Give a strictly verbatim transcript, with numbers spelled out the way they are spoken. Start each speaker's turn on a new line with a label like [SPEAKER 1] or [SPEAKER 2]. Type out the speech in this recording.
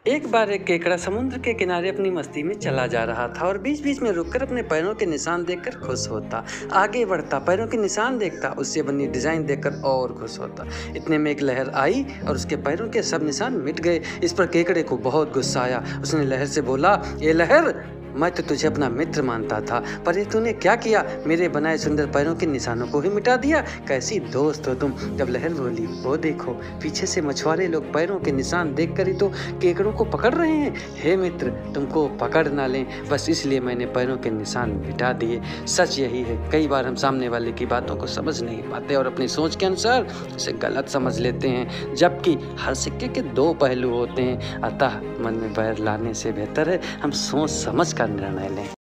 [SPEAKER 1] एक बार एक केकड़ा समुद्र के किनारे अपनी मस्ती में चला जा रहा था और बीच बीच में रुककर अपने पैरों के निशान देखकर खुश होता। आगे बढ़ता, पैरों के निशान देखता, उससे बनी डिजाइन देखकर और खुश होता। इतने में एक लहर आई और उसके पैरों के सब निशान मिट गए। इस पर केकड़े को बहुत गुस्सा आया। उसने लहर से बोला, ये लहर, मैं तो तुझे अपना मित्र मानता था, पर ये तूने क्या किया? मेरे बनाए सुंदर पैरों के निशानों को ही मिटा दिया। कैसी दोस्त हो तुम। जब लहर बोली, वो देखो, पीछे से मछुआरे लोग पैरों के निशान देखकर ही तो केकड़ों को पकड़ रहे हैं। हे मित्र, तुमको पकड़ ना लें, बस इसलिए मैंने पैरों के निशान मिटा दिए। सच यही है, कई बार हम सामने वाले की बातों को समझ नहीं पाते और अपनी सोच के अनुसार उसे गलत समझ लेते हैं, जबकि हर सिक्के के दो पहलू होते हैं। अतः मन में बैर लाने से बेहतर है हम सोच समझ कर निर्णय लें।